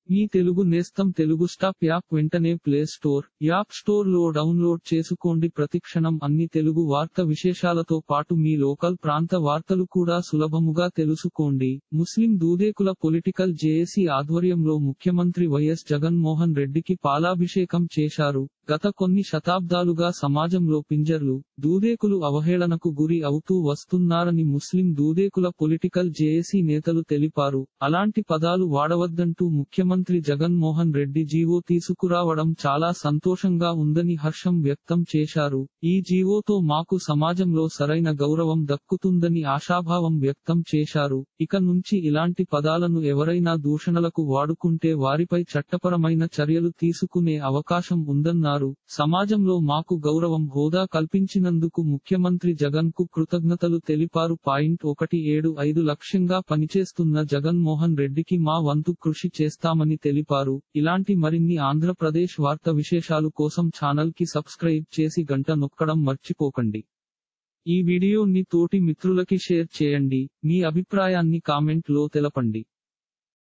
మీ తెలుగు నేస్తం Telugu stop app వెంటనే Play Store, App Store లో డౌన్లోడ్ చేసుకోండి. ప్రతిక్షణం అన్ని తెలుగు వార్త విశేషాలతో పాటు మీ లోకల్ ప్రాంత వార్తలు కూడా సులభముగా తెలుసుకోండి. ముస్లిం దూదేకుల పొలిటికల్ జేఏసీ ఆధ్వర్యంలో ముఖ్యమంత్రి వైఎస్ జగన్మోహన్ రెడ్డికి పాలాభిషేకం చేశారు. గత కొన్ని శతాబ్దాలుగా సమాజంలో పింజర్లు, దూదేకులు అవహేళనకు గురి అవుతూ వస్తున్నారని ముస్లిం దూదేకుల పొలిటికల్ జేఏసీ నేతలు తెలిపారు. అలాంటి పదాలు వాడవద్దంటూ ముఖ్యమంత్రి జగన్మోహన్ రెడ్డి జీవో తీసుకురావడం చాలా సంతోషంగా ఉందని హర్షం వ్యక్తం చేశారు. ఈ జీవోతో మాకు సమాజంలో సరైన గౌరవం దక్కుతుందని ఆశాభావం వ్యక్తం చేశారు. ఇక నుంచి ఇలాంటి పదాలను ఎవరైనా దూషణలకు వాడుకుంటే వారిపై చట్టపరమైన చర్యలు తీసుకునే అవకాశం ఉందన్నారు. సమాజంలో మాకు గౌరవం, హోదా కల్పించినందుకు ముఖ్యమంత్రి జగన్ కు కృతజ్ఞతలు తెలిపారు. 175 లక్ష్యంగా పనిచేస్తున్న జగన్మోహన్ రెడ్డికి మా వంతు కృషి చేస్తామని తెలిపారు. ఇలాంటి మరిన్ని ఆంధ్రప్రదేశ్ వార్త విశేషాలు కోసం ఛానల్ కి సబ్స్క్రైబ్ చేసి గంట నొక్కడం మర్చిపోకండి. ఈ వీడియోని తోటి మిత్రులకి షేర్ చేయండి. మీ అభిప్రాయాన్ని కామెంట్ లో తెలపండి.